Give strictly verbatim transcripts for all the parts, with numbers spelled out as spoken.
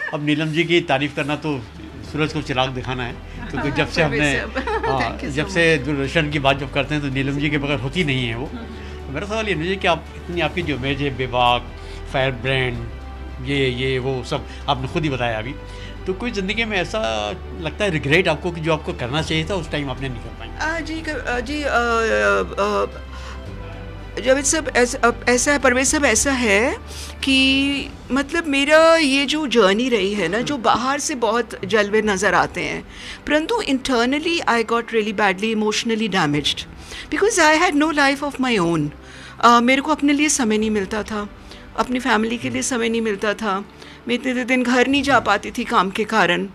अब नीलम जी की तारीफ़ करना तो सूरज को चिराग दिखाना है, क्योंकि जब से हमने हाँ, जब से दूरदर्शन की बात जब करते हैं तो नीलम जी के बगैर होती नहीं है वो। तो मेरा सवाल ये नहीं कि आप इतनी आपकी जो इमेज है, बेबाक, फायर ब्रांड, ये ये वो सब आपने खुद ही बताया अभी, तो कोई ज़िंदगी में ऐसा लगता है रिग्रेट आपको कि जो आपको करना चाहिए था उस टाइम आपने नहीं कर पाई? जी जी आ, आ, जब सब ऐसा ऐसा है परवेज साहब, ऐसा है कि मतलब मेरा ये जो जर्नी रही है ना, जो बाहर से बहुत जलवे नज़र आते हैं, परंतु internally I got really badly emotionally damaged because I had no life of my own. मेरे को अपने लिए समय नहीं मिलता था, अपनी फैमिली के लिए समय नहीं मिलता था, मैं इतने दिन घर नहीं जा पाती थी काम के कारण।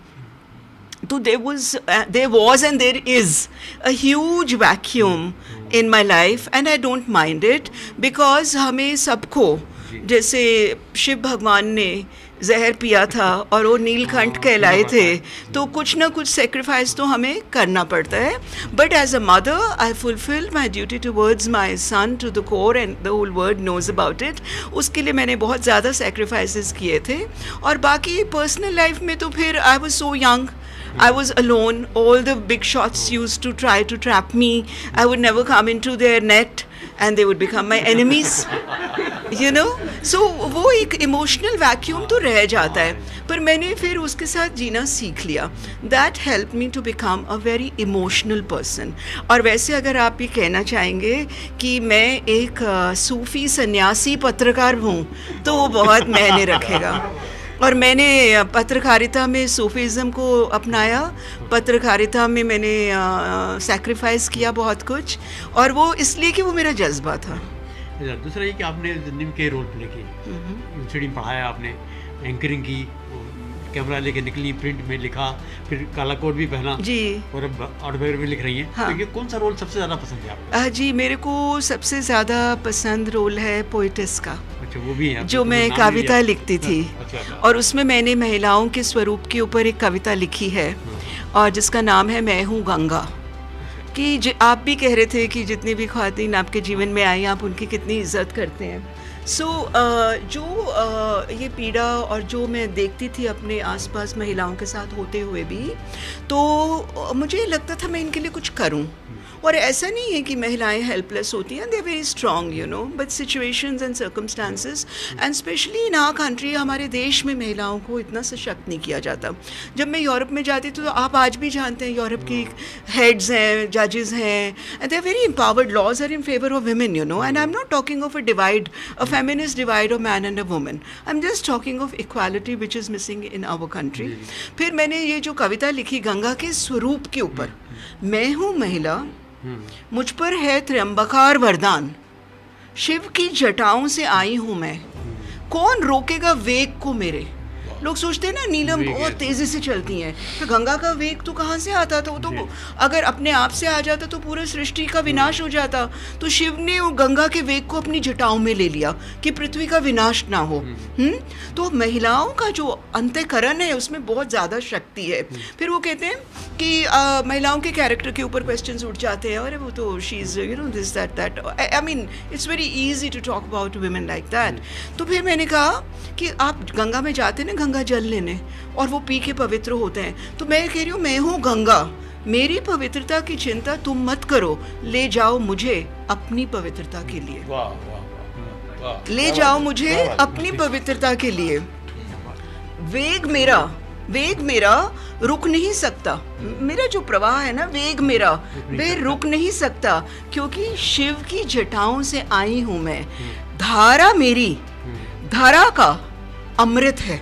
तो there was uh, there was and there is a huge vacuum in my life and I don't mind it because हमें सबको, जैसे शिव भगवान ने जहर पिया था और वो नीलकंठ कहलाए थे, तो कुछ ना कुछ सेक्रीफाइस तो हमें करना पड़ता है। But as a mother I fulfil my duty towards my son to the core and the whole world knows about it. उसके लिए मैंने बहुत ज़्यादा सेक्रीफाइसेस किए थे। और बाकी पर्सनल लाइफ में तो फिर I was so young, I was alone. All the big shots used to try to trap me. I would never come into their net and they would become my enemies. You know? So वो एक emotional vacuum तो रह जाता है, पर मैंने फिर उसके साथ जीना सीख लिया. That helped me to become a very emotional person. और वैसे अगर आप ये कहना चाहेंगे कि मैं एक सूफी सन्यासी पत्रकार हूँ, तो वो बहुत मायने रखेगा। और मैंने पत्रकारिता में सूफीज़म को अपनाया, पत्रकारिता में मैंने सैक्रिफाइस किया बहुत कुछ, और वो इसलिए कि वो मेरा जज्बा था। दूसरा ये कि आपने ज़िंदगी में कई रोल प्ले किए, यूनिवर्सिटी में पढ़ाया आपने, एंकरिंग की, कैमरा लेके निकली, प्रिंट में लिखा, फिर काला कोट भी पहना जी, और अब ऑटोबायोग्राफी लिख रही हैं। हाँ। तो ये कौन सा रोल सबसे ज़्यादा पसंद है आपको? जी, मेरे को सबसे ज़्यादा पसंद रोल है पोइटिस का। अच्छा, वो भी है, जो मैं कविता लिखती थी। अच्छा, अच्छा। और उसमें मैंने महिलाओं के स्वरूप के ऊपर एक कविता लिखी है, और जिसका नाम है मैं हूँ गंगा। कि आप भी कह रहे थे कि जितनी भी ख्वातीन आपके जीवन में आई, आप उनकी कितनी इज्जत करते हैं। सो so, uh, जो uh, ये पीड़ा और जो मैं देखती थी अपने आसपास महिलाओं के साथ होते हुए भी, तो uh, मुझे लगता था मैं इनके लिए कुछ करूं। और ऐसा नहीं है कि महिलाएं हेल्पलेस होती हैं, they are very strong, you know, but situations and circumstances and specially in our country, हमारे देश में महिलाओं को इतना सशक्त नहीं किया जाता। जब मैं यूरोप में जाती थी, तो आप आज भी जानते हैं यूरोप की हेड्स हैं, जजेस हैं, and they are very empowered, laws are in favour of women, you know, and I am not talking of a divide, a feminist divide of man and a women, I am just talking of equality which is missing in our country. फिर मैंने ये जो कविता लिखी गंगा के स्वरूप के ऊपर, मैं हूँ महिला, मुझ पर है त्र्यंबकार वरदान, शिव की जटाओं से आई हूँ मैं, कौन रोकेगा वेग को मेरे। लोग सोचते हैं ना नीलम बहुत तेज़ी से चलती हैं, तो गंगा का वेग तो कहाँ से आता था? वो तो अगर अपने आप से आ जाता तो पूरा सृष्टि का विनाश हो जाता। तो शिव ने वो गंगा के वेग को अपनी जटाओं में ले लिया कि पृथ्वी का विनाश ना हो। हुँ? तो महिलाओं का जो अंतःकरण है उसमें बहुत ज़्यादा शक्ति है। फिर वो कहते हैं कि आ, महिलाओं के कैरेक्टर के ऊपर क्वेश्चंस उठ जाते हैं, अरे वो तो she is you know this that that, I mean it's very easy to talk about women like that. तो फिर मैंने कहा कि आप गंगा में जाते ना गंगा जल लेने, और वो पी के पवित्र होते हैं, तो मैं कह रही हूँ मैं हूँ गंगा, मेरी पवित्रता की चिंता तुम मत करो, ले जाओ मुझे अपनी पवित्रता के लिए। वाह वाह वाह, ले जाओ मुझे अपनी पवित्रता के लिए। वेग मेरा वेग मेरा रुक नहीं सकता, मेरा जो प्रवाह है ना, वेग मेरा वे रुक नहीं सकता, क्योंकि शिव की जटाओं से आई हूँ मैं। धारा मेरी धरा का अमृत है,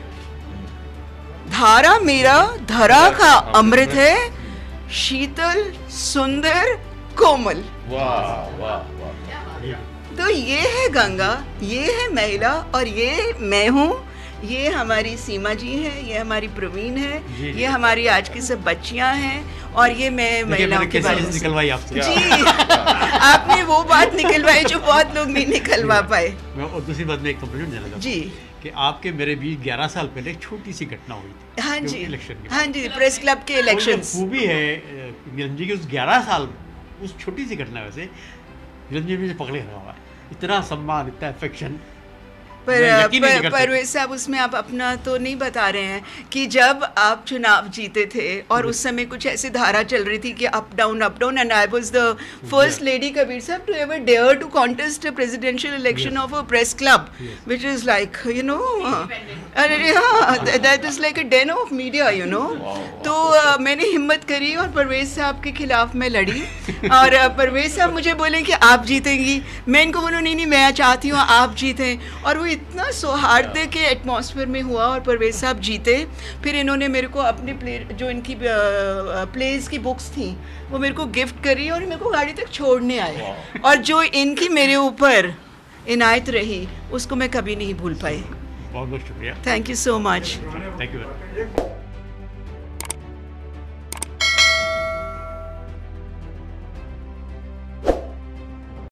धारा मेरा धरा का अमृत है, शीतल सुंदर कोमल। वाह वाह वाह। तो ये है गंगा, ये है महिला, और ये मैं हूँ। ये हमारी सीमा जी हैं, ये हमारी प्रवीण है, जी, ये हमारी आज की सब बच्चियां हैं, और ये मैं महिलाओं के बारे में निकलवाई आपसे। जी आपने वो बात निकलवाई जो बहुत लोग नहीं निकलवा पाए। मैं और दूसरी बात में एक कंप्लेंट देना जी कि आपके मेरे बीच ग्यारह साल पहले एक छोटी सी घटना हुई थी। हाँ जी, इलेक्शन हाँ जी, प्रेस क्लब के इलेक्शंस। वो भी है नीलम जी की उस ग्यारह साल उस छोटी सी घटना, वैसे नीलम जी मुझे पकड़े रहा हुआ, इतना सम्मान, इतना अफेक्शन, पर पर परवेज साहब उसमें आप अपना तो नहीं बता रहे हैं कि जब आप चुनाव जीते थे और उस समय कुछ ऐसी धारा चल रही थी कि up down up down, and I was the first lady Kabir साहब to ever dare to contest a presidential election of a press club, which is like you know, अरे हाँ, that is like a den of media, you know. तो uh, मैंने हिम्मत करी और परवेज साहब के खिलाफ मैं लड़ी और uh, परवेज साहब मुझे बोले कि आप जीतेंगी। मैं इनको बोलूँ नहीं नहीं मैं चाहती हूँ आप जीतें, और वो इतना सौहार्द के एटमॉस्फेयर में हुआ और परवेज साहब जीते। फिर इन्होंने मेरे को अपनी प्ले जो इनकी प्लेज की बुक्स थी वो मेरे को गिफ्ट करी और मेरे को गाड़ी तक छोड़ने आए, और जो इनकी मेरे ऊपर इनायत रही उसको मैं कभी नहीं भूल पाई। बहुत बहुत शुक्रिया, thank you so much. Thank you.